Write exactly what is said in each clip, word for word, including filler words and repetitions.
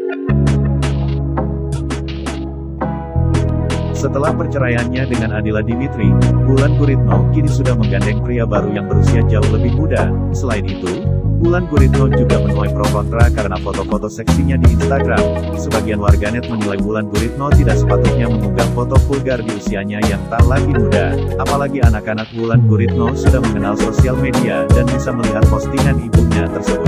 Setelah perceraiannya dengan Adila Dimitri, Wulan Guritno kini sudah menggandeng pria baru yang berusia jauh lebih muda. Selain itu, Wulan Guritno juga menuai pro kontra karena foto-foto seksinya di Instagram. Sebagian warganet menilai Wulan Guritno tidak sepatutnya mengunggah foto vulgar di usianya yang tak lagi muda. Apalagi anak-anak Wulan Guritno sudah mengenal sosial media dan bisa melihat postingan ibunya tersebut.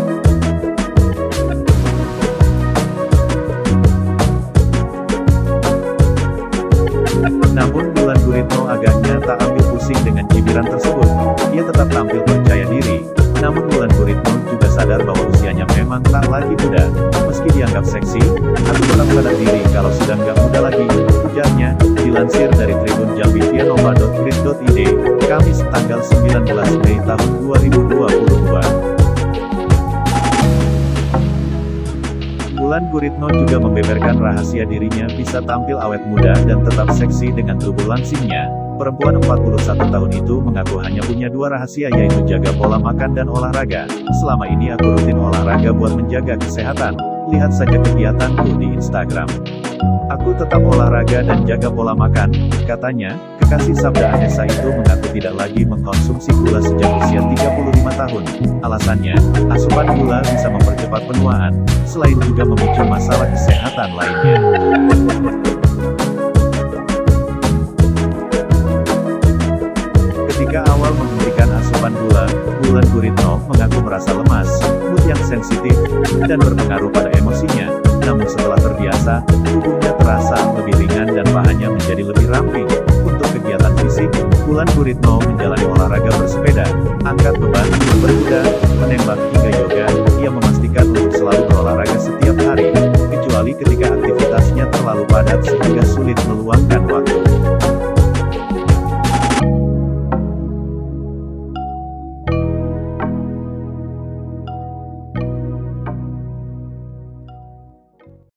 Namun Wulan Guritno agaknya tak ambil pusing dengan cibiran tersebut. Ia tetap tampil percaya diri. Namun Wulan Guritno juga sadar bahwa usianya memang tak lagi muda. Meski dianggap seksi, aku tetap sadar diri kalau sudah nggak muda lagi, ujarnya. Dilansir dari Tribun Jambi via nova dot grid dot i d, Kamis tanggal sembilan belas Mei tahun dua ribu dua puluh dua. Wulan Guritno juga membeberkan rahasia dirinya bisa tampil awet muda dan tetap seksi dengan tubuh langsingnya. Perempuan empat puluh satu tahun itu mengaku hanya punya dua rahasia, yaitu jaga pola makan dan olahraga. Selama ini aku rutin olahraga buat menjaga kesehatan. Lihat saja kegiatanku di Instagram. Aku tetap olahraga dan jaga pola makan, katanya. Kekasih Sabda Anessa itu mengaku tidak lagi mengkonsumsi gula sejak usia tiga puluh lima tahun. Alasannya, asupan gula bisa mempercepat penuaan, selain juga memicu masalah kesehatan lainnya. Ketika awal menghentikan asupan gula, Wulan Guritno mengaku merasa lemas, mood yang sensitif, dan berpengaruh pada emosinya. Namun setelah terbiasa, tubuhnya terasa lebih ringan dan pahanya menjadi lebih ramping. Untuk kegiatan fisik, Wulan Guritno menjalani olahraga bersepeda, angkat beban, berkuda, menembak hingga yoga. Ia memastikan untuk selalu berolahraga setiap hari, kecuali ketika aktivitasnya terlalu padat sehingga sulit meluangkan waktu.